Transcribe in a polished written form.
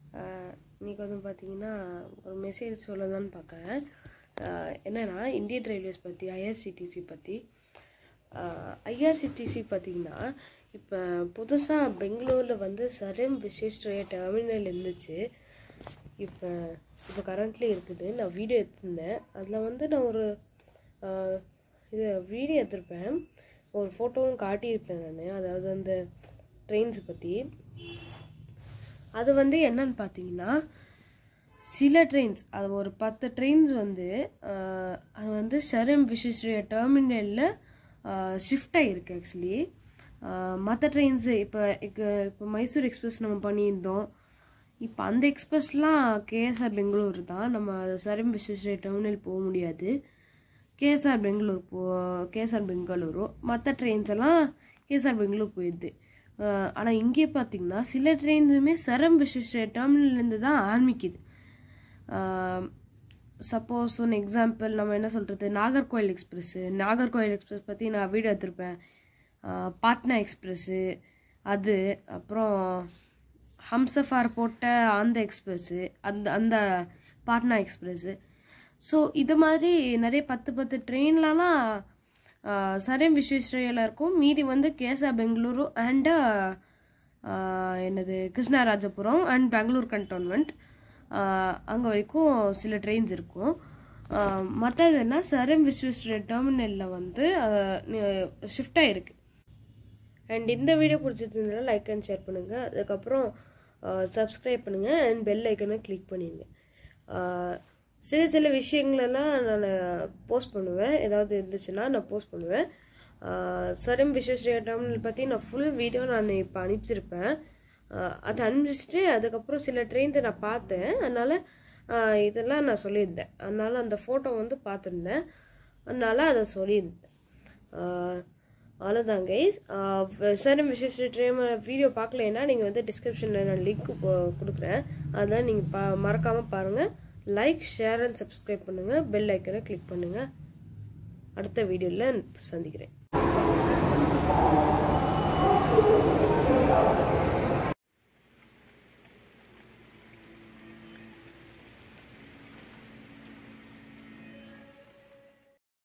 இன்னைக்கு வந்து பார்த்தீங்கன்னா ஒரு மெசேஜ் சொல்லலாம்னு பார்க்குறேன். என்னென்னா இந்தியன் ரயில்வேஸ் பற்றி ஐஆர்சிடிசி பற்றி. ஐஆர்சிடிசி பார்த்திங்கன்னா இப்போ புதுசாக பெங்களூரில் வந்து சரம் விஸ்வேஸ்வரய்யா டெர்மினல் இருந்துச்சு. இப்போ கரண்ட்லி இருக்குது. நான் வீடியோ எடுத்திருந்தேன். அதில் வந்து நான் ஒரு வீடியோ எடுத்திருப்பேன், ஒரு ஃபோட்டோவும் காட்டியிருப்பேன் நான். அதாவது அந்த ட்ரெயின்ஸை பற்றி. அது வந்து என்னன்னு பார்த்தீங்கன்னா சில ட்ரெயின்ஸ், அது ஒரு 10 ட்ரெயின்ஸ் வந்து அது வந்து சரம் விஸ்வேஸ்வரய்யா டெர்மினலில் ஷிஃப்ட் ஆகிருக்கு. ஆக்சுவலி மற்ற ட்ரெயின்ஸு இப்போ மைசூர் எக்ஸ்பிரஸ் நம்ம பண்ணியிருந்தோம். இப்போ அந்த எக்ஸ்பிரஸ்லாம் கேஎஸ்ஆர் பெங்களூர் தான். நம்ம சரம் விஸ்வேஸ்வரய்யா டெர்மினல் போக முடியாது. கேஎஸ்ஆர் பெங்களூரு மற்ற ட்ரெயின்ஸ் எல்லாம் கேஎஸ்ஆர் பெங்களூர் போயிடுது. ஆனால் இங்கே பார்த்தீங்கன்னா சில ட்ரெயின்ஸுமே சரம் விஸ்வேஸ்வரய்யா டெர்மினல்லேருந்து தான் ஆரம்பிக்குது. சப்போஸ் ஒன் எக்ஸாம்பிள் நம்ம என்ன சொல்கிறது, நாகர்கோயில் எக்ஸ்பிரஸ் பற்றி நான் வீடியோ எடுத்திருப்பேன். பாட்னா எக்ஸ்பிரஸ்ஸு அது, அப்புறம் ஹம்சஃபார் போட்ட அந்த எக்ஸ்பிரஸ்ஸு, அந்த பாட்னா எக்ஸ்பிரஸ்ஸு. ஸோ இது மாதிரி நிறைய 10 ட்ரெயின்லலாம் சரம் விஸ்வேஸ்வரய்யாவில் இருக்கும். மீதி வந்து KSR Bengaluru and Krishnarajapuram and Bangalore cantonment அங்கே வரைக்கும் சில ட்ரெயின்ஸ் இருக்கும். மற்றதுன்னா சரம் விஸ்வேஸ்வரய்யா டெர்மினலில் வந்து ஷிஃப்ட் ஆகிருக்கு. அண்ட் இந்த வீடியோ பிடிச்சிருந்ததுனால லைக் அண்ட் ஷேர் பண்ணுங்கள். அதுக்கப்புறம் சப்ஸ்கிரைப் பண்ணுங்கள் அண்ட் பெல் ஐக்கனை கிளிக் பண்ணிடுங்க. சில விஷயங்களெல்லாம் நான் போஸ்ட் பண்ணுவேன். ஏதாவது இருந்துச்சுன்னா நான் போஸ்ட் பண்ணுவேன். சரம் விஸ்வேஸ்வரய்யா டெர்மினல் பற்றி நான் ஃபுல் வீடியோ நான் இப்போ அனுப்பிச்சிருப்பேன். அதை அனுப்பிச்சிட்டு அதுக்கப்புறம் சில ட்ரெயின்ஸை நான் பார்த்தேன். அதனால் இதெல்லாம் நான் சொல்லியிருந்தேன். அதனால் அந்த ஃபோட்டோ வந்து பார்த்துருந்தேன். அதனால் அதை சொல்லியிருந்தேன். அவ்வளோதான் கைஸ். சரம் விஸ்வேஸ்வரய்யா ட்ரெயின் வீடியோ பார்க்கலைன்னா நீங்கள் வந்து டிஸ்கிரிப்ஷனில் நான் லிங்க் கொடுக்குறேன். அதெல்லாம் நீங்கள் மறக்காமல் பாருங்கள். லைக், ஷேர் அண்ட் சப்ஸ்கிரைப் பண்ணுங்கள். பெல் ஐக்கனை கிளிக் பண்ணுங்கள். அடுத்த வீடியோவில் சந்திக்கிறேன்.